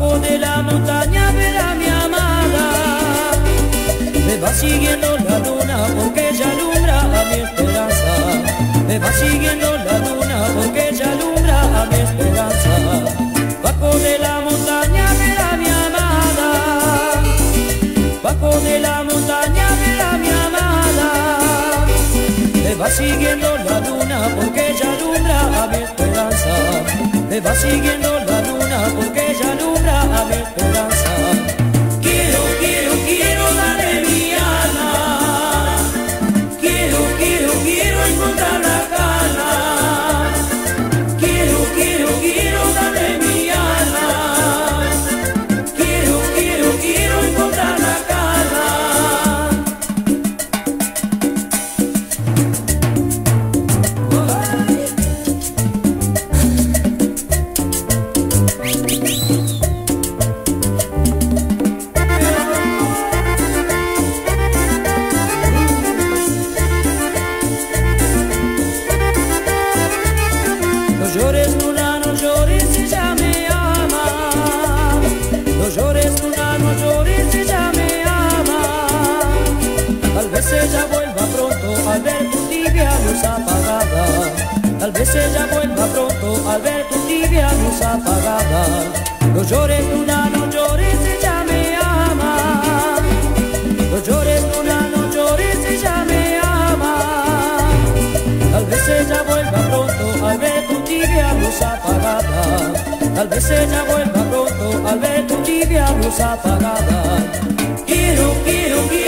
Bajo de la montaña verá mi amada, me va siguiendo la luna porque ella alumbra a mi esperanza. Me va siguiendo la luna porque ella alumbra a mi esperanza. Bajo de la montaña verá mi amada, bajo de la montaña verá mi amada. Me va siguiendo la luna porque ella alumbra a mi esperanza. Me va siguiendo la luna porque ella alumbra a mi esperanza. Quiero, quiero, quiero darle mi alma. Quiero, quiero, quiero encontrar la calma. Quiero, quiero, quiero darle mi alma. Quiero, quiero, quiero encontrar la calma. No llores luna, no llores, ella me ama. No llores luna, no llores, ella me ama. Tal vez ella vuelva pronto al ver tu tibia luz apagada. Tal vez ella vuelva pronto al ver tu tibia luz apagada. No llores luna, no llores, ella me ama. No llores luna, no llores, ella me ama. Tal vez ella vuelva pronto al ver tu tibia luz apagada. Tal vez ella vuelva pronto al ver tu tibia luz apagada. Quiero, quiero, quiero